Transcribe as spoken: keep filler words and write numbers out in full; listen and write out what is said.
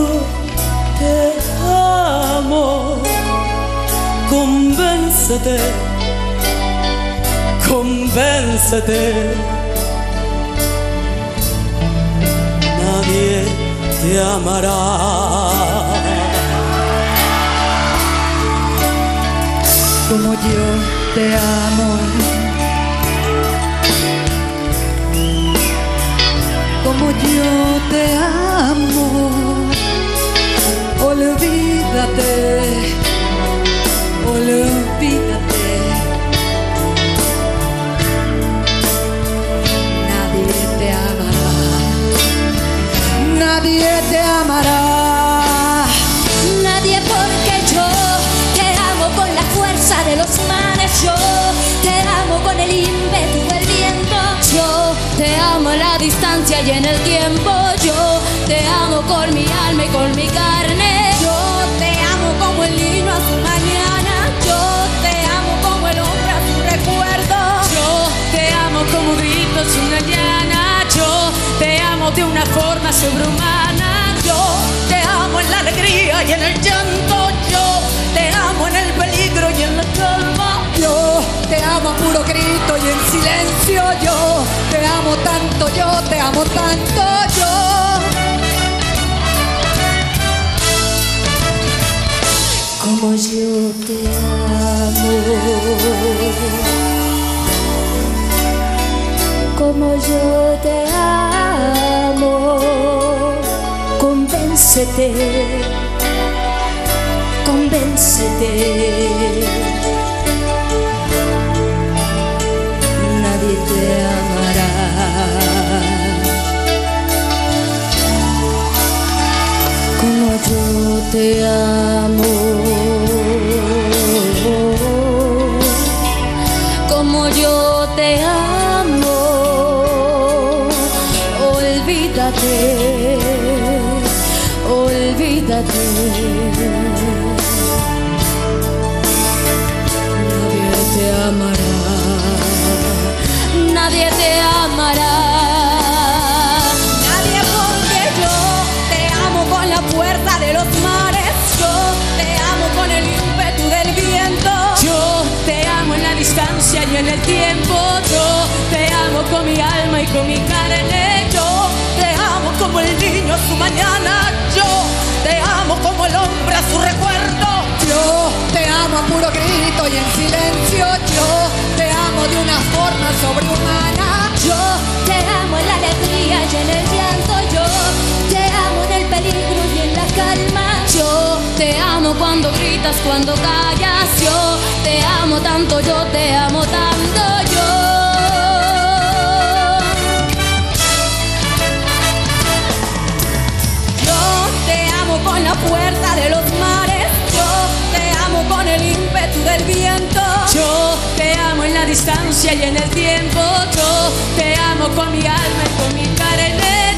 te amo. Convéncete, convéncete. Nadie te amará como yo te amo, como yo te amo. Olvídate, olvídate. Nadie te amará, nadie te amará. Nadie, porque yo te amo con la fuerza de los mares. Yo te amo con el ímpetu del viento. Yo te amo en la distancia y en el tiempo. Yo te amo con mi alma y con mi carne. Yo te amo como el niño a su mañana. Yo te amo como el hombre a su recuerdo. Yo te amo como gritos una llana. Yo te amo de una forma sobrehumana. Yo te amo en la alegría y en el llanto. Yo te amo en el peligro y en la calma. Yo te amo a puro grito y en silencio. Yo te amo tanto, yo te amo tanto. Yo como yo te amo, como yo te amo. Convéncete, convéncete. Nadie te amará como yo te amo, como yo te amo. Olvídate, olvídate. Nadie te amará, nadie te amará. Nadie, porque yo te amo con la fuerza de los mares. Yo te amo con el ímpetu del viento. Yo te amo en la distancia y en el tiempo. Yo te amo con mi alma y con mi carne. Yo te amo como el niño a su mañana. Yo te amo como el hombre a su recuerdo. Yo te amo a puro grito y en silencio. Yo te amo de una forma sobrehumana. Yo te amo en la alegría y en el llanto. Yo te amo en el peligro y en la calma. Yo te amo cuando gritas, cuando callas. Yo te amo tanto, yo te amo tanto. Yo Yo te amo con la fuerza de los mares. Yo te amo con el ímpetu del viento. Yo te amo en la distancia y en el tiempo. Yo te amo con mi alma y con mi carne.